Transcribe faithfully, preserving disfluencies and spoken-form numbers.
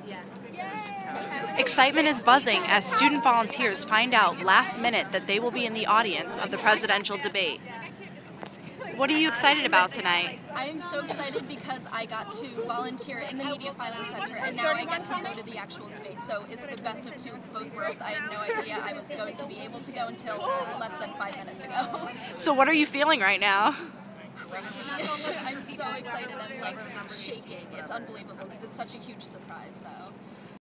Excitement is buzzing as student volunteers find out last minute that they will be in the audience of the presidential debate. What are you excited about tonight? I am so excited because I got to volunteer in the Media Finance Center and now I get to go to the actual debate. So it's the best of two of both worlds. I had no idea I was going to be able to go until less than five minutes ago. So what are you feeling right now? I'm so excited. I'm like shaking. It's unbelievable because it's such a huge surprise. So.